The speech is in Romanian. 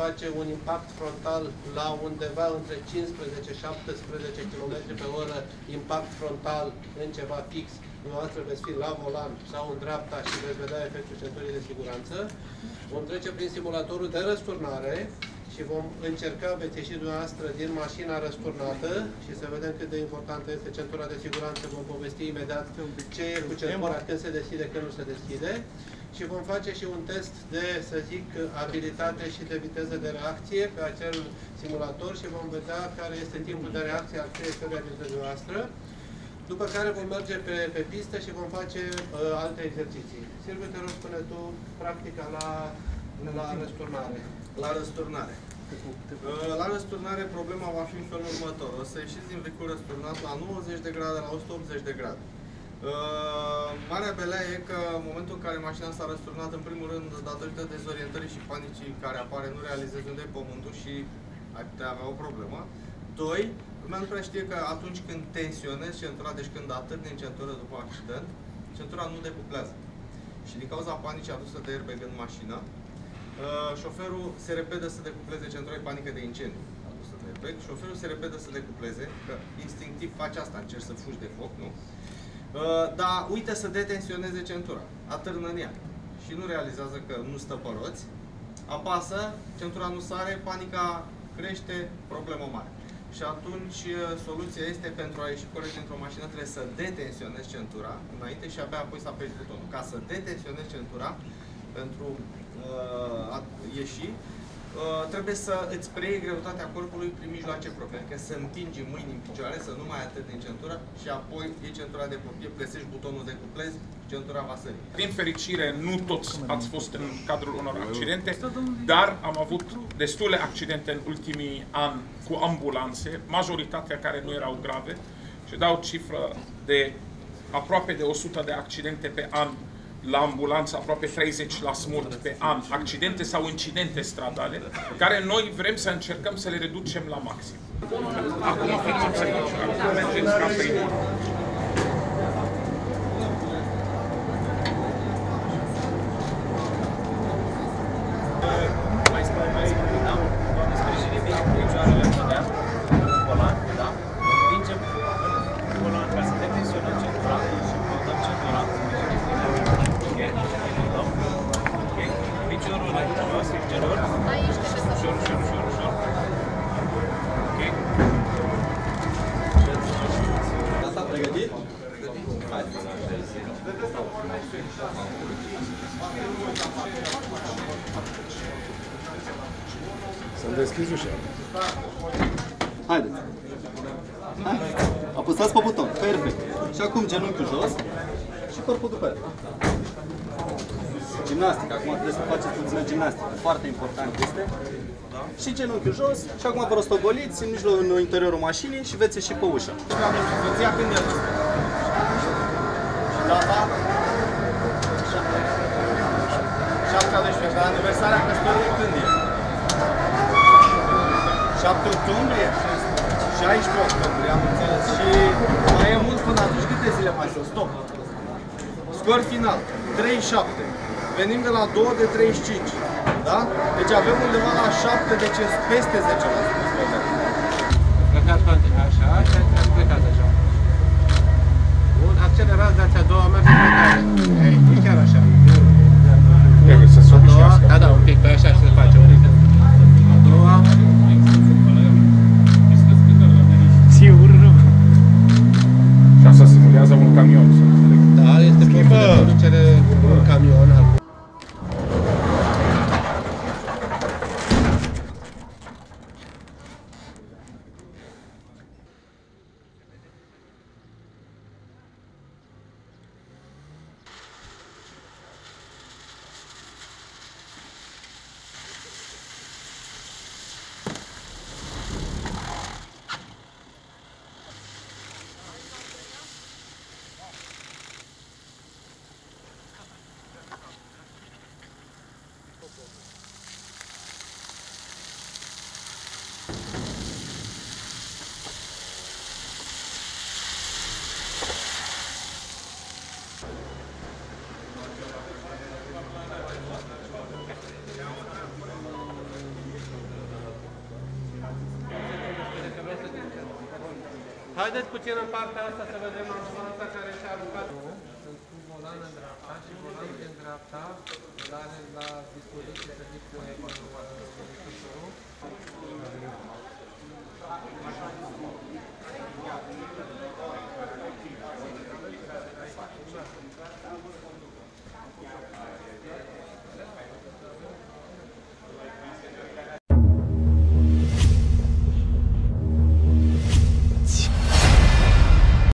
face un impact frontal la undeva între 15-17 km pe oră, impact frontal în ceva fix, dumneavoastră veți fi la volan sau în dreapta și veți vedea efectul centurii de siguranță. Vom trece prin simulatorul de răsturnare și vom încerca, veți ieși dumneavoastră din mașina răsturnată și să vedem cât de importantă este centura de siguranță. Vom povesti imediat ce e cu centura, când se deschide, când nu se deschide. Și vom face și un test de, să zic, abilitate și de viteză de reacție pe acel simulator și vom vedea care este timpul de reacție al fiecăruia dintre dumneavoastră. După care vom merge pe pistă și vom face alte exerciții. Silviu, te rog, spune tu practica la răsturnare. La răsturnare. La răsturnare problema va fi în felul următor. O să ieșiți din vehicul răsturnat la 90 de grade, la 180 de grade. Marea belea e că în momentul în care mașina s-a răsturnat, în primul rând, datorită dezorientării și panicii care apare, nu realizezi unde e pământul și ai putea avea o problemă. 2. Lumea nu prea știe că atunci când tensionezi centura, deci când atârni în centură după accident, centura nu decuplează. Și din cauza panicii adusă de airbag în mașină, șoferul se repede să decupleze centura, e panică de incendiu adusă de airbag. Șoferul se repede să decupleze, că instinctiv face asta, încerci să fugi de foc, nu? Dar uite să detensioneze centura, atârnă în ea și nu realizează că nu stă pe roți, apasă, centura nu sare, panica crește, problemă mare. Și atunci soluția este, pentru a ieși corect dintr-o mașină, trebuie să detensionezi centura înainte și abia apoi să apeși butonul. Ca să detensionezi centura pentru a ieși, trebuie să îți preiei greutatea corpului prin mijloace proprii, adică să împingi mâini în picioare, să nu mai atârni din centura și apoi iei centura de pe piept, plăsești butonul de cuplez și centura va sări. Din fericire, nu toți ați fost în cadrul unor accidente, dar am avut destule accidente în ultimii ani cu ambulanțe, majoritatea care nu erau grave, și dau cifră de aproape de 100 de accidente pe an la ambulanță, aproape 30 la smurt pe an, accidente sau incidente stradale, care noi vrem să încercăm să le reducem la maxim. Acum facem să mergeți ca primul. Să-mi deschizi ușa. Haideți. Apăsați pe buton. Perfect. Și acum genunchiul jos și corpul după el. Gimnastică. Acum trebuie să faceți puțină gimnastică. Foarte important este. Și genunchiul jos. Și acum vă rostogoliți în mijlocul, în interiorul mașinii și veți ieși pe ușă. Soția când e? Și data? 17, dar aniversarea căsătoriei când e? 7 octombrie? 16 octombrie, am înțeles. Și mai e mult până atunci, câte zile mai sunt? Stop! Scor final, 37. Venim de la 2 de 35. Da? Deci avem undeva la 7, deci peste 10%. Plecați așa și ați plecat deja. Bun, accelerați, dați a doua, mergeți pe tare. E chiar așa. Trebuie să se obișnuiască. Da, un pic pe așa și se face. A doua. Sigur nu. Și asta simulează un camion. Da, este profil de conducere un camion. Haideți puțin în partea asta să vedem ambulanța care și-a aruncat. Sunt cu volan în dreapta și volanul din dreapta îl are la dispoziție să zic